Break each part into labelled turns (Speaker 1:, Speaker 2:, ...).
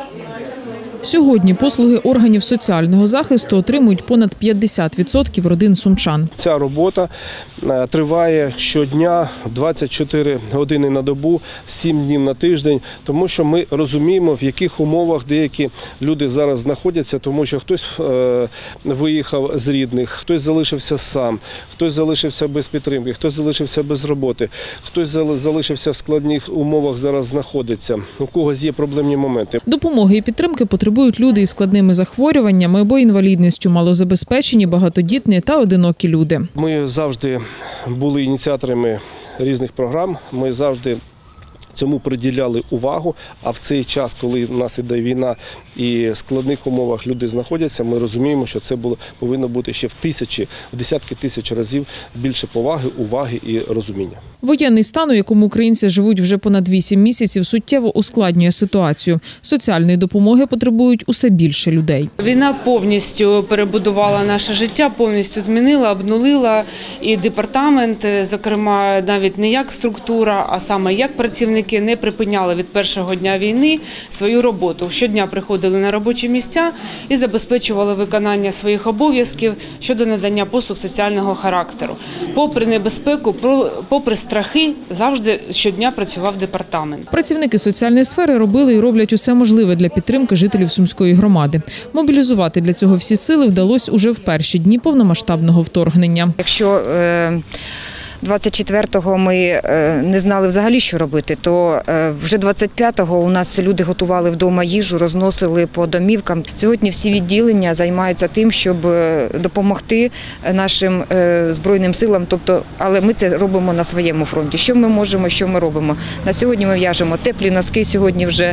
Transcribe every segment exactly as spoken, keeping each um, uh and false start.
Speaker 1: Сьогодні послуги органів соціального захисту отримують понад п'ятдесят відсотків родин сумчан.
Speaker 2: Ця робота триває щодня, двадцять чотири години на добу, сім днів на тиждень, тому що ми розуміємо, в яких умовах деякі люди зараз знаходяться, тому що хтось виїхав з рідних, хтось залишився сам, хтось залишився без підтримки, хтось залишився без роботи, хтось залишився в складних умовах, зараз знаходиться, у когось є проблемні моменти.
Speaker 1: Допомоги і підтримки потребують люди із складними захворюваннями або інвалідністю, малозабезпечені, багатодітні та одинокі люди.
Speaker 2: Ми завжди були ініціаторами різних програм, ми завжди цьому приділяли увагу, а в цей час, коли в нас іде війна і в складних умовах люди знаходяться, ми розуміємо, що це було, повинно бути ще в тисячі, в десятки тисяч разів більше поваги, уваги і розуміння.
Speaker 1: Воєнний стан, у якому українці живуть вже понад вісім місяців, суттєво ускладнює ситуацію. Соціальної допомоги потребують усе більше людей.
Speaker 3: Війна повністю перебудувала наше життя, повністю змінила, обнулила і департамент, зокрема, навіть не як структура, а саме як працівники, не припиняли від першого дня війни свою роботу. Щодня приходили на робочі місця і забезпечували виконання своїх обов'язків щодо надання послуг соціального характеру. Попри небезпеку, попри страхи, завжди щодня працював департамент.
Speaker 1: Працівники соціальної сфери робили і роблять усе можливе для підтримки жителів Сумської громади. Мобілізувати для цього всі сили вдалося уже в перші дні повномасштабного вторгнення.
Speaker 4: Якщо е двадцять четвертого ми не знали взагалі, що робити, то вже двадцять п'ятого у нас люди готували вдома їжу, розносили по домівкам. Сьогодні всі відділення займаються тим, щоб допомогти нашим Збройним силам, тобто, але ми це робимо на своєму фронті. Що ми можемо, що ми робимо? На сьогодні ми в'яжемо теплі носки, сьогодні вже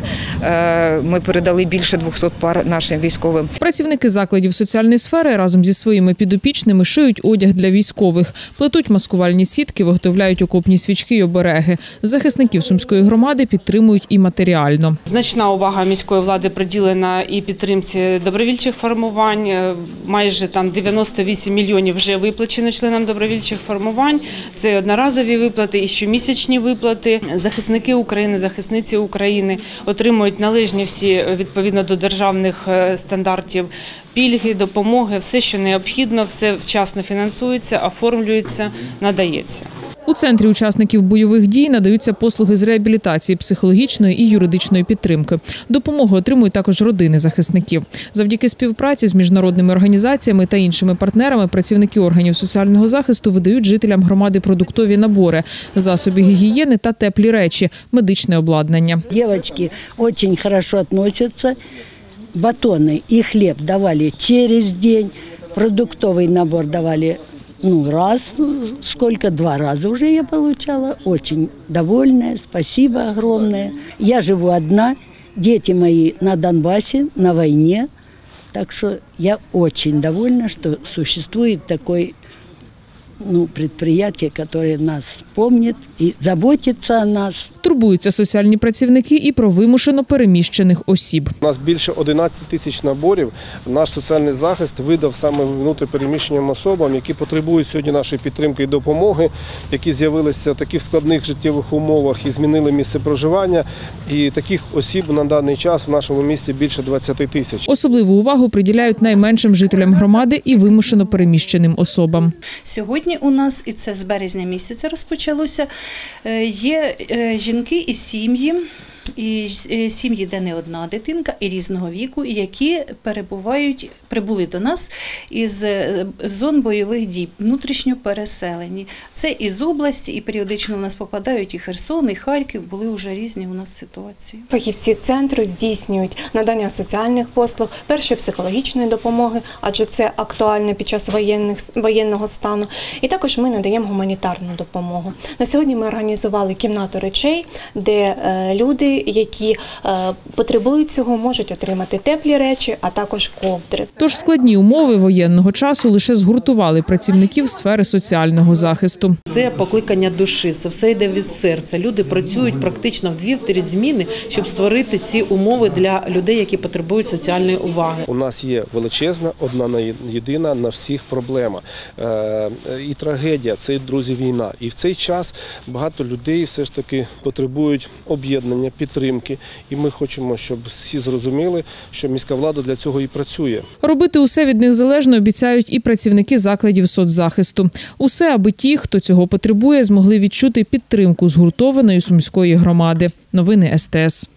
Speaker 4: ми передали більше двохсот пар нашим військовим.
Speaker 1: Працівники закладів соціальної сфери разом зі своїми підопічними шиють одяг для військових, плетуть маскувальні сітки, виготовляють окопні свічки й обереги. Захисників Сумської громади підтримують і матеріально.
Speaker 3: Значна увага міської влади приділена і підтримці добровільчих формувань. Майже там дев'яносто вісім мільйонів вже виплачено членам добровільчих формувань. Це одноразові виплати і щомісячні виплати. Захисники України, захисниці України отримують належні всі відповідно до державних стандартів пільги, допомоги, все, що необхідно, все вчасно фінансується, оформлюється, надається.
Speaker 1: У центрі учасників бойових дій надаються послуги з реабілітації, психологічної і юридичної підтримки. Допомогу отримують також родини захисників. Завдяки співпраці з міжнародними організаціями та іншими партнерами працівники органів соціального захисту видають жителям громади продуктові набори, засоби гігієни та теплі речі, медичне обладнання.
Speaker 5: Дівчатки дуже добре відносяться. Батоны и хлеб давали через день, продуктовый набор давали ну, раз, сколько, два раза уже я получала. Очень довольная, спасибо огромное. Я живу одна, дети мои на Донбассе, на войне, так что я очень довольна, что существует такой ну, предприятие, которое нас помнит и заботится о нас.
Speaker 1: Турбуються соціальні працівники і про вимушено переміщених осіб.
Speaker 2: У нас більше одинадцяти тисяч наборів. Наш соціальний захист видав саме внутрішньопереміщеним особам, які потребують сьогодні нашої підтримки і допомоги, які з'явилися в таких складних життєвих умовах і змінили місце проживання. І таких осіб на даний час в нашому місті більше двадцяти тисяч.
Speaker 1: Особливу увагу приділяють найменшим жителям громади і вимушено переміщеним особам.
Speaker 6: Сьогодні у нас, і це з березня місяця розпочалося, є жінки і сім'ї, і сім'ї, де не одна дитинка, і різного віку, які перебувають, прибули до нас із зон бойових дій, внутрішньо переселені. Це із області, і періодично у нас попадають і Херсон, і Харків, були вже різні у нас ситуації.
Speaker 7: Фахівці центру здійснюють надання соціальних послуг, першої психологічної допомоги, адже це актуально під час воєнних, воєнного стану. І також ми надаємо гуманітарну допомогу. На сьогодні ми організували кімнату речей, де люди, які потребують цього, можуть отримати теплі речі, а також ковдри.
Speaker 1: Тож складні умови воєнного часу лише згуртували працівників сфери соціального захисту.
Speaker 8: Це покликання душі, це все йде від серця. Люди працюють практично в дві-три зміни, щоб створити ці умови для людей, які потребують соціальної уваги.
Speaker 2: У нас є величезна, одна єдина на всіх проблема. І трагедія – це, друзі, війна. І в цей час багато людей все ж таки потребують об'єднання, підтримки. І ми хочемо, щоб всі зрозуміли, що міська влада для цього і працює.
Speaker 1: Робити усе від них залежно обіцяють і працівники закладів соцзахисту. Усе, аби ті, хто цього потребує, змогли відчути підтримку згуртованої сумської громади. Новини ес те ес.